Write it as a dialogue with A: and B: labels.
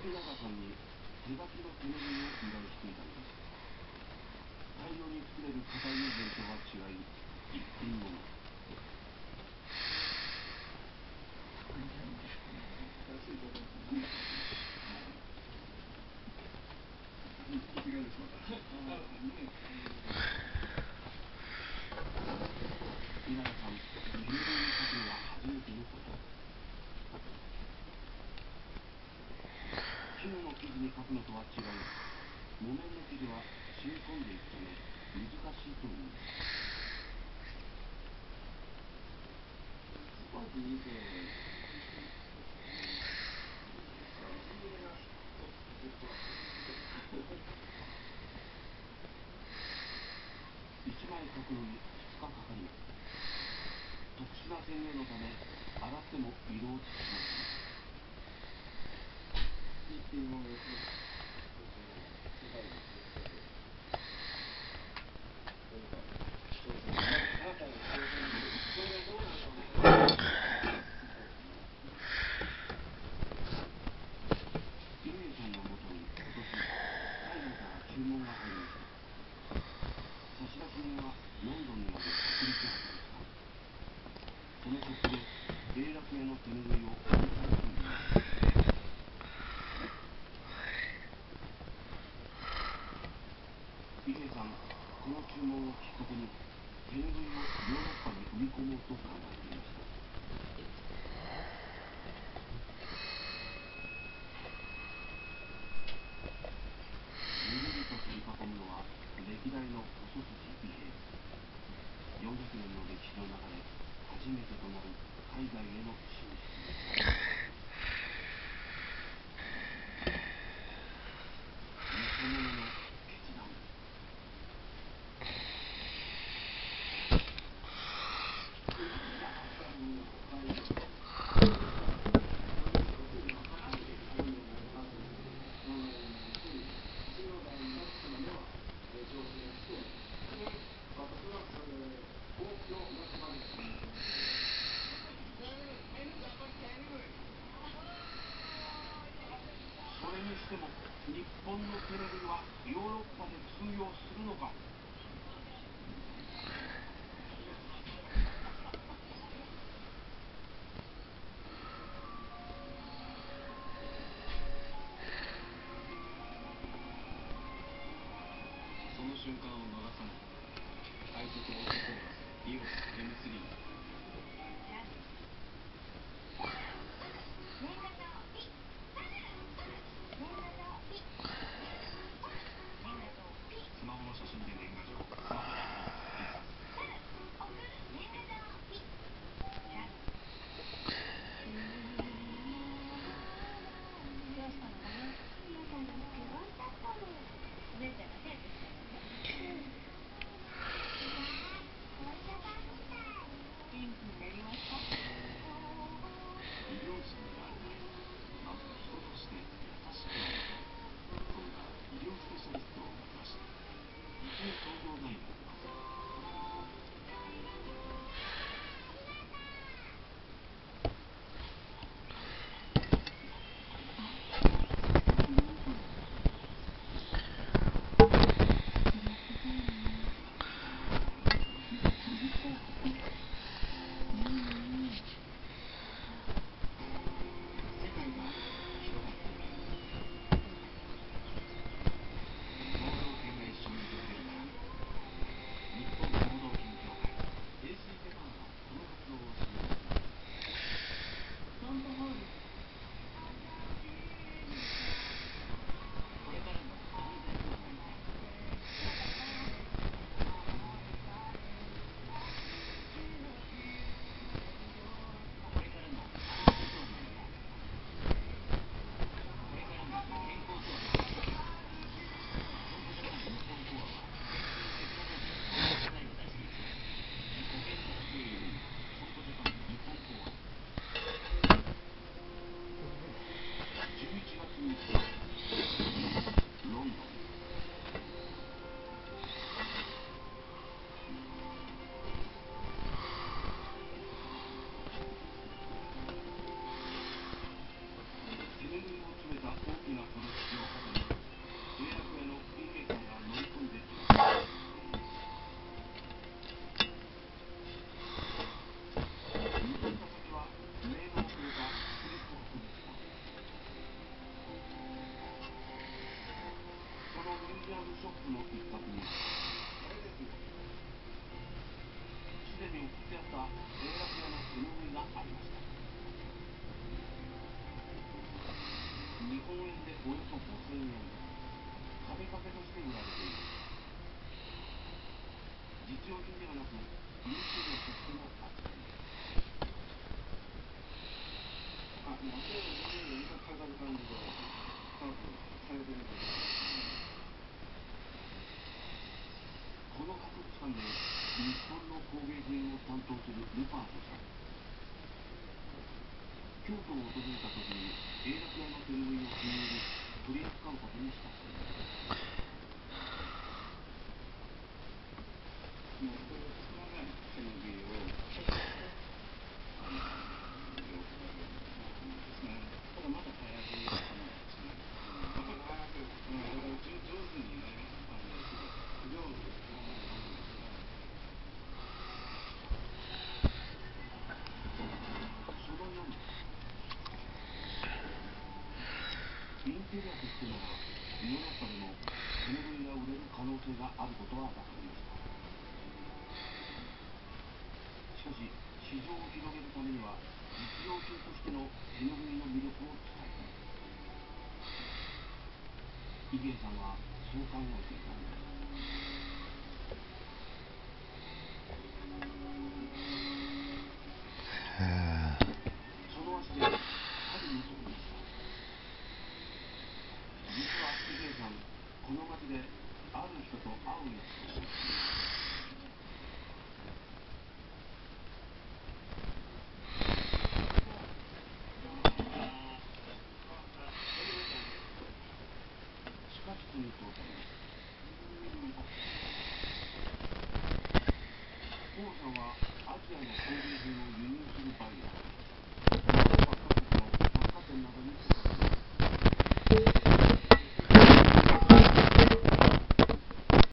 A: 永さんに手書きの手拭いを依頼していたのです。大量に作れる硬い油とは違い、一品もの。稲田さん、手拭いに書くのは初めてのこと。絹の生地に書くのとは違い、木綿の生地は染み込んでいくため難しいといいます。1枚書くのに2日かかります。特殊な染料のため洗っても色落ちしません。キムエさんのもとに今年海外から注文が入りました。差出人はロンドンにある国立博物館。そのショップで英楽屋の手拭いを購入するのです。伊兵さん、この注文をきっかけに手拭いをヨーロッパに売り込もうと考えていました。ゆるりと取り囲むのは歴代の細筋伊兵。400年の歴史の中で初めてとなる海外への進出です。偽物の決断。それにしても日本の手拭いはヨーロッパで通用するのか。その瞬間を逃さない。快速オートフォーカス EOS M3。スマホの写真で年賀状、スマホで印刷。医療人であるなら、まず人として優しくある。そんな医療スペシャリストを目指して伊兵総合大学は世界が広がっています。盲導犬が一緒にいてくれるなら。日本盲導犬協会 AC ジャパンはこの活動を支援しています。これからの安全を守りたい。これからの安全を守りたい。これからの健康とは。損保ジャパン日本コアはテクノロジーとデザインを出していく。保険の普及より損保ジャパン日本コア。11月3日、ロンドン。手拭いを詰めた大きなでおよそ5000円、壁掛けとして売られています。実用品ではなく有機物としての扱いです。あ、もう手を自分で飾る感じで多分されてるんだと思います。この博物館で日本の工芸品を担当するルパートさん、京都を訪れた時に永楽屋の手拭いを気に入り取り扱うことにしたそうです。もうこれそのね、手拭いを洋服だけですね。ただまだ早いかもですね。早く、だから上手にね、上手にその夜、インテリアとしてならヨーロッパでも手ぬぐいが売れる可能性があることは分かりました。しかし市場を広げるためには実用品としての手ぬぐいの魅力を伝えたい。入江さんはそう考えていたんです。